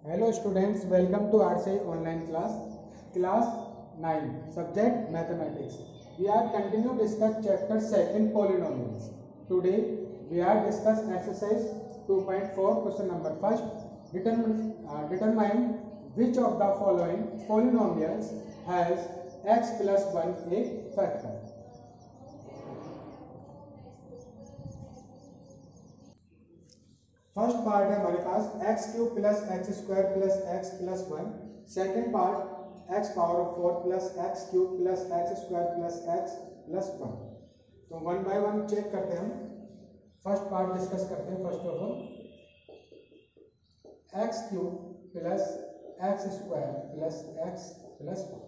Hello students, welcome to RCI online class 9, subject mathematics. We are continue discuss chapter 2 polynomials. Today we are discuss exercise 2.4 question number first. Determine which of the following polynomials has x plus 1 a factor. First part है हमारे पास x cube plus x square plus x plus 1. Second part x power of 4 plus x cube plus x square plus x plus 1. तो one by one check करते हैं हम. First part discuss करते हैं. First of all x cube plus x square plus x plus 1.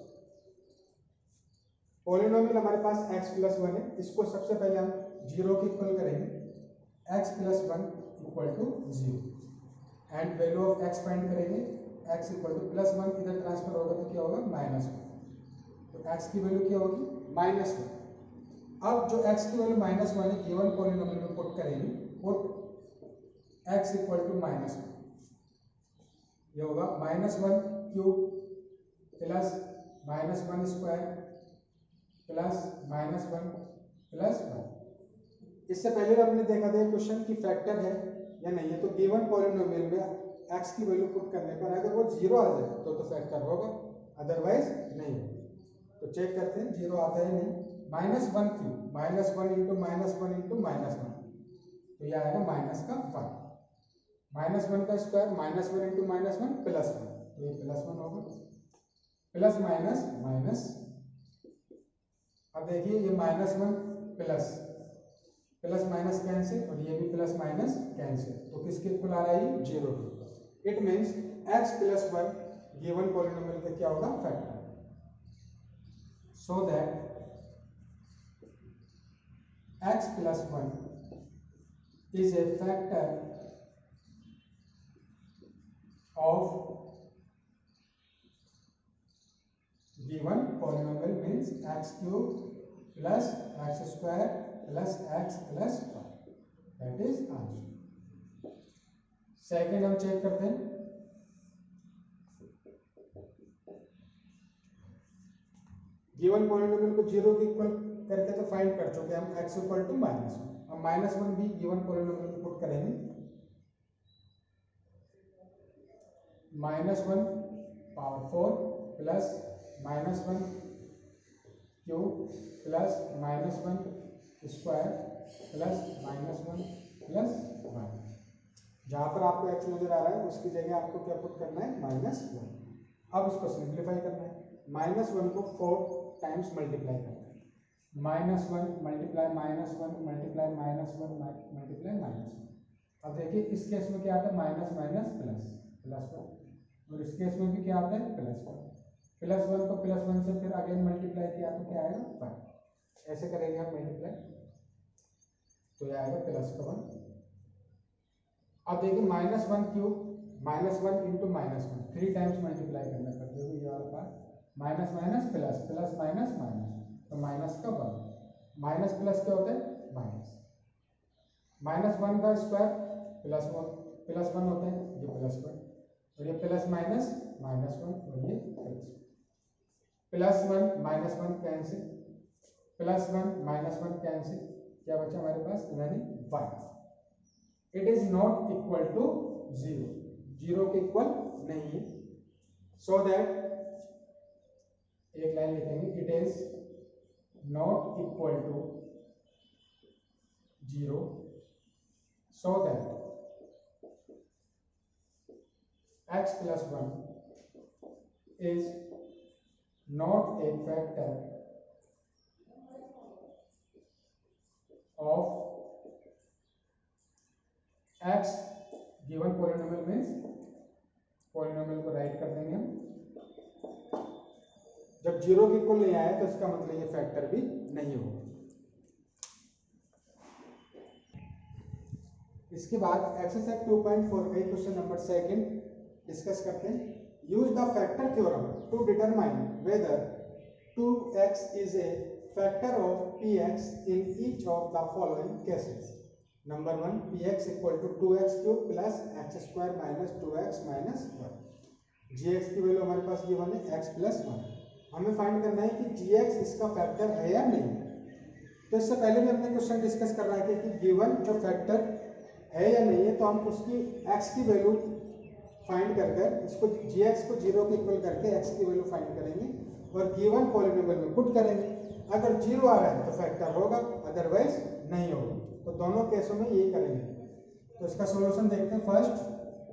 Polynomial हमारे पास x plus 1 है. इसको सबसे पहले हम जीरो के इक्वल करेंगे. x plus 1 equal to 0 and value of x find करेंगे. x इक्वल टू प्लस 1 इधर ट्रांसफर होगा तो क्या होगा माइनस 1. तो x की वैल्यू क्या होगी माइनस 1. अब जो x की वैल्यू माइनस 1 है गिवन पॉलिनोमियल में पुट करेंगे. Put x equal to minus 1. ये होगा minus 1 cube plus minus 1 square plus minus 1 plus 1. इससे पहले हमने देखा था क्वेश्चन की फैक्टर है या नहीं है. तो गिवन पॉलिनोमियल में x की वैल्यू पुट करने पर अगर वो जीरो आ जाए तो फैक्टर होगा, अदरवाइज नहीं होगा. तो चेक करते हैं जीरो आता है नहीं. Minus 1 cube minus 1 into minus 1 into minus 1 तो यह आएगा माइनस का 1. माइनस 1 का square minus 1 into minus 1 plus 1 तो ये प्लस 1 होगा. Plus minus minus. अब देखिए ये minus 1 plus plus minus cancel और ये भी प्लस माइनस कैंसिल. तो किसके इक्वल आ रहा है जीरो के. It means x plus 1 given polynomial का क्या होगा factor. So that x plus 1 is a factor of given polynomial means x cube plus x square plus x plus 1. That is answer. Second हम check करते हैं. Given polynomial को zero के equal करके तो फाइंड कर चुके हम x इक्वल टू माइनस 1. अब माइनस 1 भी गिवन पॉलिनोमियल में पुट करेंगे. Minus 1 power 4 plus minus 1 cube plus minus 1 square plus minus 1 plus 1. जहां पर आपको x नजर आ रहा है उसकी जगह आपको क्या पुट करना है माइनस 1. अब इसको सिंप्लीफाई करना है. माइनस 1 को 4 टाइम्स मल्टीप्लाई करना है. Minus 1 multiply minus 1 multiply minus 1 multiply minus 1. अब देखिए इस केस में क्या आता है माइनस माइनस प्लस प्लस 1 और इस केस में भी क्या आता है प्लस 1. प्लस 1 को प्लस 1 से फिर अगेन मल्टीप्लाई किया तो क्या आएगा 1. ऐसे करेंगे आप मल्टीप्लाई तो यह आएगा प्लस का 1. अब देखिए minus 1 cube minus 1 into minus 1 3 times multiply करना पड़ता है. ये वाला part minus minus plus plus minus minus तो माइनस का 1. माइनस प्लस क्या होता है माइनस. माइनस 1 का स्क्वायर प्लस 1 होता है. ये प्लस 1 और ये प्लस माइनस माइनस 1 और ये plus 1 minus 1 cancel plus 1 minus 1 cancel. क्या बचा हमारे पास यानी 1. It is not equal to zero. Zero के इक्वल नहीं है. सो दैट एक लाइन लिखेंगे it is not equal to zero. So that x plus 1 is not a factor of x given polynomial means polynomial को write कर देंगे हम. जब जीरो के इक्वल नहीं आया तो इसका मतलब ये फैक्टर भी नहीं होगा. इसके बाद एक्सरसाइज 2.4 का क्वेश्चन नंबर सेकंड डिस्कस करते हैं. Use the factor theorem to determine whether 2x is a factor of px in each of the following cases. Number 1 px equal to 2x cube plus x square minus 2x minus 1. G x की value हमारे पास given है x plus 1। हमें find करना है कि जी x इसका factor है या नहीं। तो इससे पहले भी हमने क्वेश्चन डिस्कस कर रहा है कि गिवन जो फैक्टर है या नहीं है, तो हम उसकी एक्स की वैल्यू फाइंड कर इसको जी एक्स को 0 के इक्वल करके एक्स की वैल्यू फाइंड करेंगे और गिवन पॉलिनोमियल में पुट करेंगे। अगर 0 आ रहा है तो फैक्टर होगा, अदरवाइज नहीं होगा। तो दोनों केसों में यही करेंगे। तो इसका सॉल्यूशन देखते हैं। फर्स्ट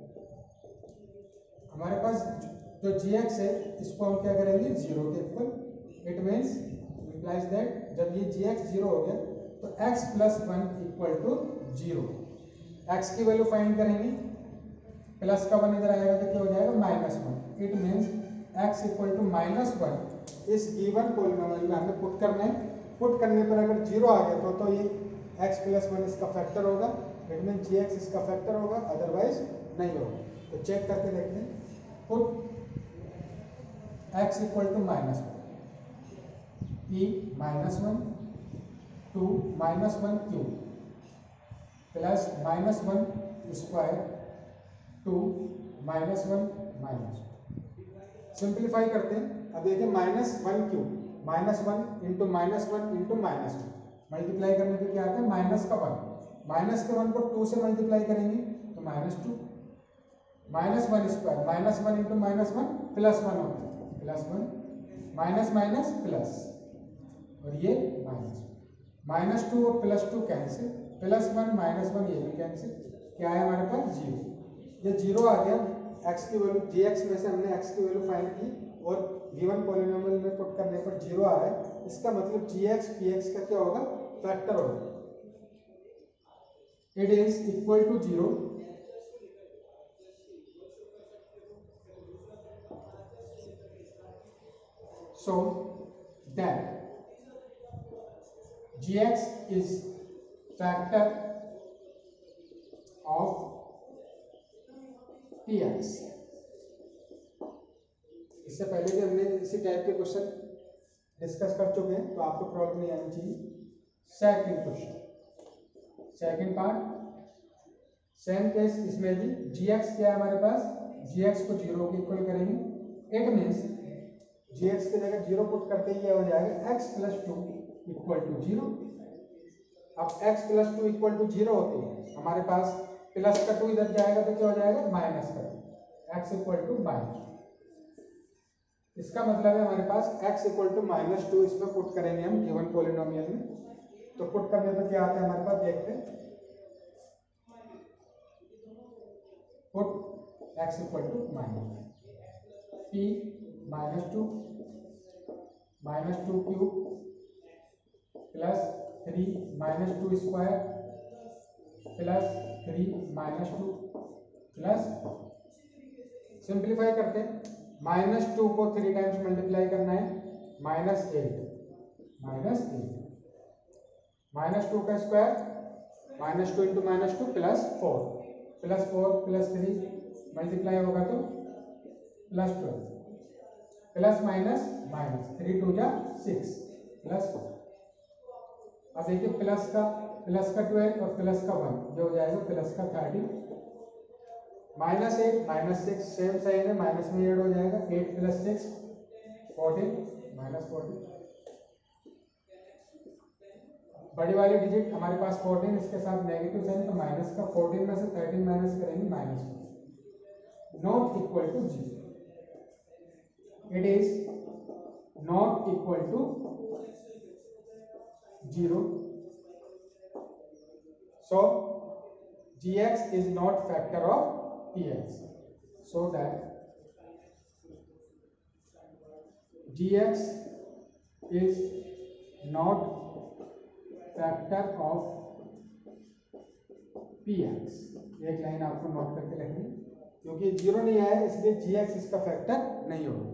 हमारे पास जो जी एक्स है इसको हम क्या करेंगे 0 के equal. It means implies that जब ये जी एक्स 0 हो गया तो x plus 1 equal to 0। X की वैल्यू फाइंड करेंगे, प्लस का 1 इधर आएगा तो क्या हो जाएगा -1। It means x equal to -1 इस गिवन पॉलिनोमियल में हमें पुट करना है। पुट करने पर अगर 0 आ गया तो ये x प्लस 1 इसका फैक्टर होगा। इट मीन जी एक्स इसका फैक्टर होगा, अदरवाइज नहीं होगा। तो चेक करके देखते हैं। Put x equal to -1 e -1 to -1 cube plus -1 square to -1 simplify करते हैं। अब देखिए -1 क्यूब -1 इंटू -1 इंटू -1 मल्टीप्लाई करने पे क्या आता है माइनस का 1। माइनस के 1 को 2 से मल्टीप्लाई करेंगे तो -2। -1 स्क्वायर -1 इंटू -1 प्लस 1 होता है, प्लस 1 माइनस माइनस प्लस और ये -2 और +2 कैंसिल, +1 -1 ये भी कैंसिल। क्या है हमारे पास 0। ये 0 आ गया। x की वैल्यू जी एक्स में से हमने x की वैल्यू फाइंड की और गिवन पॉलिनोमियल में पुट करने पर 0 आ रहा है। इसका मतलब जी एक्स पी एक्स का क्या होगा फैक्टर होगा। It is equal to 0 so that gx is factor of px। इससे पहले भी हमने इसी टाइप के क्वेश्चन डिस्कस कर चुके हैं, तो आपको प्रॉब्लम नहीं आनी चाहिए। Second question, second part, same case. इसमें भी gx क्या है हमारे पास, gx को 0 के इक्वल करेंगे। इट मीन्स gx की जगह 0 पुट करते ही हो जाएगा x प्लस 2 इक्वल टू 0। अब x प्लस 2 इक्वल टू 0 होते हैं हमारे पास प्लस का 2 इधर जाएगा तो क्या हो जाएगा माइनस का 2, x इक्वल टू -। इसका मतलब है हमारे पास x इक्वल टू -2 इसमें पुट करेंगे हम गिवन पॉलिनोमियल में। तो पुट करने पर क्या आता है हमारे पास देखते हैं। Put x equal to p -2 cube plus 3 -2 square plus 3 -2 plus simplify करते हैं। -2 को 3 टाइम्स मल्टीप्लाई करना है -8 -2 का स्क्वायर -2 इंटू -2 +4 प्लस 3 मल्टीप्लाई होगा तो +12 प्लस माइनस माइनस 3 2 जा 6 प्लस। अब देखिए प्लस का 12 और प्लस का 1 जो हो जाएगा प्लस का 30 -8 -6 सेम साइन है, माइनस में ऐड हो जाएगा। 8 + 6 14 -14। बड़ी वाली डिजिट हमारे पास 14, इसके साथ नेगेटिव साइन तो माइनस का 14 में से 13 माइनस करेंगे -4 not equal to 0। It is not equal to 0. So gx is not factor of px. So that gx is not factor of px। एक लाइन आपको नोट करके लिखनी, क्योंकि 0 नहीं आया इसलिए gx इसका फैक्टर नहीं होगा।